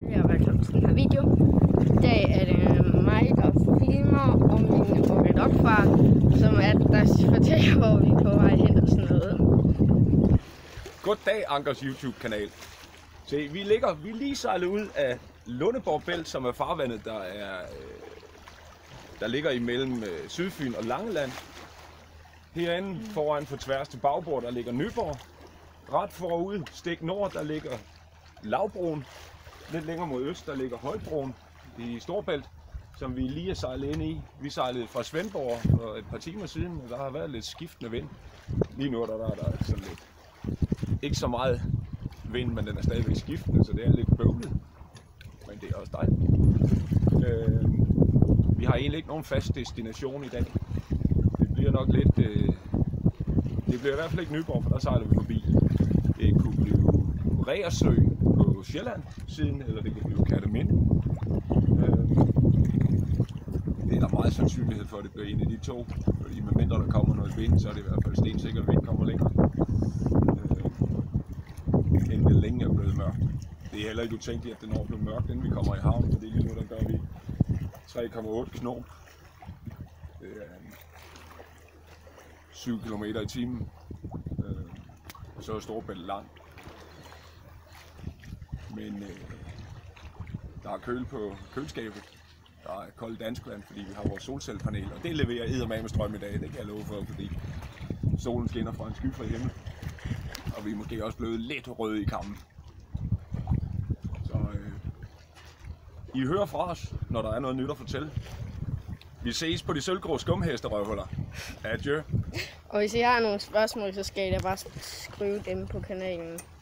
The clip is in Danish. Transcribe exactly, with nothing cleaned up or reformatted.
Jeg er velkommen til den her video. I dag er det mig, der filmer, og min orkedokfar, som er der fortæller, hvor vi er på vej hen og sådan noget. Goddag, Ankers YouTube-kanal. Se, vi ligger, vi er lige sejlet ud af Lundeborg Bælt, som er farvandet, der er der ligger imellem Sydfyn og Langeland. Herinde foran for tværs til bagbord, der ligger Nyborg. Ret forud, stik nord, der ligger Lavbroen. Lidt længere mod øst, der ligger Højbroen i Storebælt, som vi lige er sejlet ind i. Vi sejlede fra Svendborg for et par timer siden, og der har været lidt skiftende vind. Lige nu er der, der, der er sådan lidt, ikke så meget vind, men den er stadigvæk skiftende, så det er lidt bøvlet. Men det er også dejligt. Øh, vi har egentlig ikke nogen fast destination i dag. Det bliver nok lidt... Øh, det bliver i hvert fald ikke Nyborg, for der sejler vi forbi. Det kunne blive Reersø på Sjælland siden, eller det kunne blive Kerteminde. Øh, det er der meget sandsynlighed for, at det bliver en af de to. Fordi medmindre der kommer noget vind, så er det i hvert fald stensikkert, at vind kommer længere. Øh, inden det længe er blevet mørkt. Det er heller ikke utænkeligt, at det når at blive mørkt, inden vi kommer i havn, fordi lige nu der gør vi tre komma otte knop. Det er syv kilometer i timen. Øh, så er Storebælt langt. Men øh, der er køl på køleskabet. Der er koldt danskvand, fordi vi har vores solcellepanel, og det leverer eddermame strøm i dag, det kan jeg love for, fordi solen skinner fra en skyfri himmel. Og vi er måske også blevet lidt røde i kammen. Så øh, I hører fra os, når der er noget nyt at fortælle. Vi ses på de sølvgrå skumhesterøvhuller. Adieu. Og hvis I har nogle spørgsmål, så skal I da bare skrive dem på kanalen.